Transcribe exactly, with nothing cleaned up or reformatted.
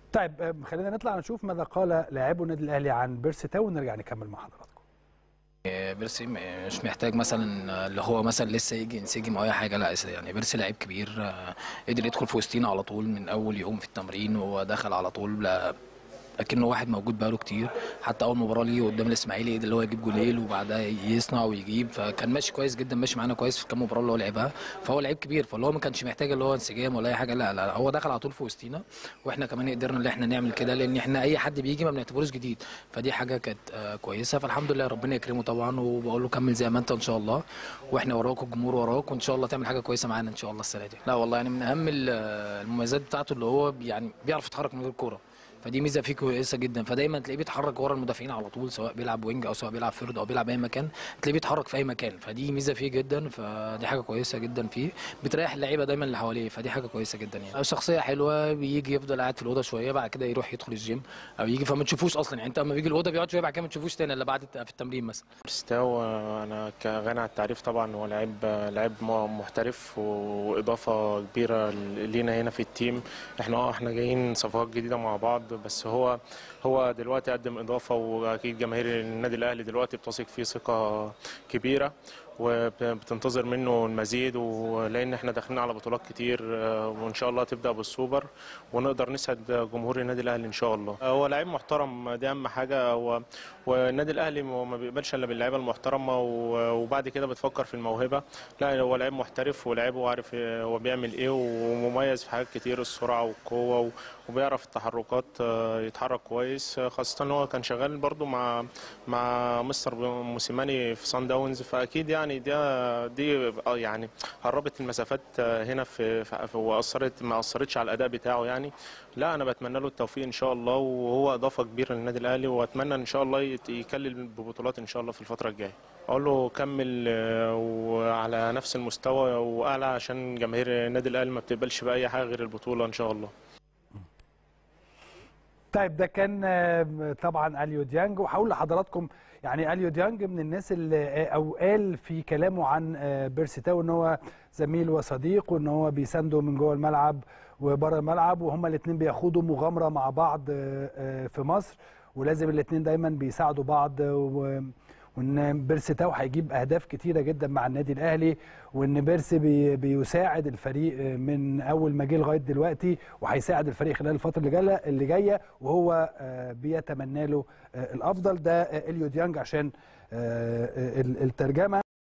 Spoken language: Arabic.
طيب خلينا نطلع نشوف ماذا قال لاعبو النادي الاهلي عن بيرسي تاو ونرجع نكمل مع حضراتكم. بيرسي مش محتاج مثلا اللي هو مثلا لسه يجي ينسجم او اي حاجه، لا يعني بيرسي لعيب كبير، قدر يدخل في وسطينا على طول من اول يوم في التمرين، وهو دخل على طول لكنه واحد موجود بقاله كتير. حتى اول مباراه ليه قدام الاسماعيلي اللي هو يجيب جوليل وبعدها يصنع ويجيب، فكان ماشي كويس جدا، ماشي معانا كويس في كام مباراه اللي هو لعبها. فهو لعيب كبير، فاللي هو ما كانش محتاج اللي هو انسجام ولا اي حاجه، لا لا هو دخل على طول في وسطينا، واحنا كمان قدرنا ان احنا نعمل كده، لان احنا اي حد بيجي ما بنعتبروش جديد، فدي حاجه كانت آه كويسه. فالحمد لله ربنا يكرمه طبعا، وبقول له كمل زي ما انت ان شاء الله، واحنا وراك والجمهور وراك، وان شاء الله تعمل حاجه كويسه معانا ان شاء الله السنه دي. لا والله يعني من اهم المميزات بتاعته اللي هو يعني بيعرف يتحرك من غير كوره، فدي ميزه فيه كويسه جدا. فدايما تلاقيه بيتحرك ورا المدافعين على طول، سواء بيلعب وينج او سواء بيلعب فيرد او بيلعب اي مكان، تلاقيه بيتحرك في اي مكان، فدي ميزه فيه جدا، فدي حاجه كويسه جدا فيه، بتريح اللعيبه دايما اللي حواليه، فدي حاجه كويسه جدا يعني. شخصيه حلوه، بيجي يفضل قاعد في الاوضه شويه، بعد كده يروح يدخل الجيم او يجي، فما تشوفوش اصلا يعني، انت لما بيجي الاوضه بيقعد شويه، بعد كده ما تشوفوش تاني الا بعد في التمرين مثلا. بيرسي تاو انا كغني عن التعريف طبعا، هو لعيب لعيب محترف واضافه كبيره لينا هنا في التيم. احنا اه احنا جايين صفقات جديده مع بعض، بس هو هو دلوقتي قدم اضافه، واكيد جماهير النادي الاهلي دلوقتي بتثق فيه ثقه كبيره وبتنتظر منه المزيد، ولان احنا داخلين على بطولات كتير، وان شاء الله تبدا بالسوبر ونقدر نسعد جمهور النادي الاهلي ان شاء الله. هو لعيب محترم، دي اهم حاجه، والنادي الاهلي ما بيقبلش الا باللعيبه المحترمه، وبعد كده بتفكر في الموهبه. لا هو لعيب محترف ولاعيب وعارف هو بيعمل ايه، ومميز في حاجات كتير، السرعه والقوه، وبيعرف التحركات، يتحرك كويس، خاصه ان هو كان شغال برده مع مع مستر موسيماني في صن داونز، فاكيد يعني دي دي يعني قربت المسافات هنا في, في واثرت ما اثرتش على الاداء بتاعه يعني. لا انا بتمنى له التوفيق ان شاء الله، وهو اضافه كبيره للنادي الاهلي، واتمنى ان شاء الله يكلل ببطولات ان شاء الله في الفتره الجايه. اقول له كمل وعلى نفس المستوى واعلى، عشان جماهير النادي الاهلي ما بتقبلش باي حاجه غير البطوله ان شاء الله. طيب ده كان طبعا اليو ديانج، وهقول لحضراتكم يعني اليو ديانج من الناس اللي او قال في كلامه عن بيرسي تاو ان هو زميل وصديق، وان هو بيسانده من جوه الملعب وبره الملعب، وهما الاثنين بياخدوا مغامره مع بعض في مصر، ولازم الاثنين دايما بيساعدوا بعض، وان بيرسي تاو هيجيب اهداف كتيره جدا مع النادي الاهلي، وان بيرسي بي بيساعد الفريق من اول ما جه لغايه دلوقتي، وهيساعد الفريق خلال الفتره اللي جايه اللي جايه وهو بيتمنى له الافضل. ده اليو ديانج عشان الترجمه.